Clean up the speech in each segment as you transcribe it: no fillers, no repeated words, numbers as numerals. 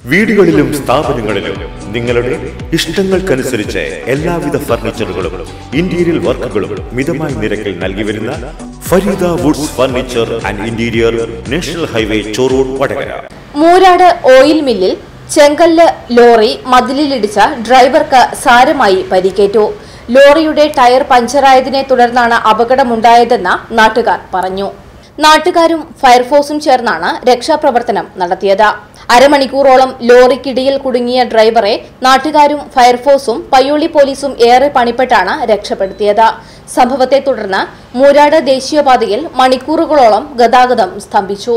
വീടുകളിലും സ്ഥാപനങ്ങളിലും നിങ്ങളുടെ ഇഷ്ടങ്ങൾക്കനുസരിച്ച് എല്ലാവിധ ഫർണിച്ചറുകളും ഇന്റീരിയർ വർക്കുകളും മിതമായ നിരക്കിൽ നൽകി വരുന്ന Fareeda woods furniture and interior national highway Chorur Vadakara. Moorad oil മില്ലിൽ ചെങ്കല്ല് ലോറി മതിലിലിടിച്ച ഡ്രൈവർക്ക് സാരമായി പരിക്കേറ്റു. ലോറിയുടെ ടയർ പഞ്ചറായതിനെ തുടർന്നാണ് അപകടമുണ്ടായതെന്ന് നാട്ടുകാർ പറഞ്ഞു. നാട്ടുകാരും ഫയർഫോഴ്സും ചേർന്നാണ് രക്ഷാപ്രവർത്തനം നടത്തിയത്. അരമണിക്കൂറോളം ലോറിക്കിടിയിൽ കുടുങ്ങിയ ഡ്രൈവറെ നാട്ടുകാരും ഫയർഫോഴ്സും പയ്യോളി പോലീസും ഏറെ പണിപ്പെട്ടാണ് രക്ഷപ്പെടുത്തിയത്. സംഭവത്തെ തുടർന്ന് മൂരാട് ദേശീയപാതയിൽ മണിക്കൂറുകളോളം ഗതാഗതം സ്തംഭിച്ചു.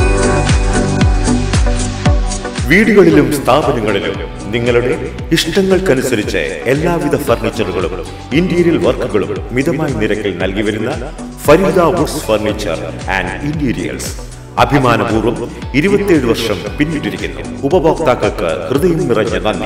വീടുകളിലും സ്ഥാപനങ്ങളിലും നിങ്ങളുടെ ഇഷ്ടങ്ങൾക്കനുസരിച്ച് എല്ലാവിധ ഫർണിച്ചറുകളും ഇന്റീരിയർ വർക്കുകളും മിതമായ നിരക്കിൽ നൽകി വരുന്ന Fareeda woods furniture and interiors അഭിമാനപൂർവ്വം 27 വർഷം പിന്നിട്ടിരിക്കുന്നു. ഉപഭോക്താക്കൾക്ക് ഹൃദയം നിറഞ്ഞ നന്ദി.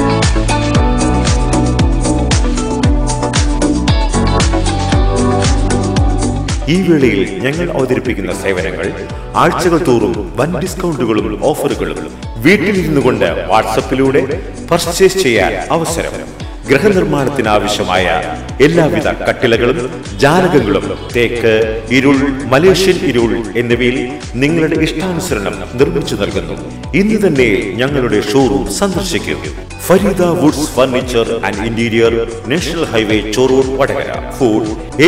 ഈ വേളയിൽ ഞങ്ങൾ അവതരിപ്പിക്കുന്ന സേവനങ്ങൾ ആഴ്ചകൾ തോറും വൻ ഡിസ്കൗണ്ടുകളും ഓഫറുകളും, വീട്ടിലിരുന്നു കൊണ്ട് വാട്സപ്പിലൂടെ പർച്ചേസ് ചെയ്യാൻ അവസരം, ഗൃഹനിർമ്മാണത്തിന് ആവശ്യമായ എല്ലാവിധ കട്ടിലകളും ജാലകങ്ങളും തേക്ക്, ഇരുൾ, മലേഷ്യൻ ഇരുൾ എന്നിവയിൽ നിങ്ങളുടെ ഇഷ്ടാനുസരണം നിർമ്മിച്ചു നൽകുന്നു. ഇന്ന് തന്നെ ഞങ്ങളുടെ ഷോറൂം സന്ദർശിക്കൂ. Fareeda woods furniture and interior, national highway Chorur Vadakara. Phone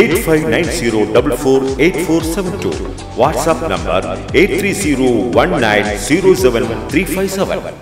8590448472. WhatsApp number 8301907357.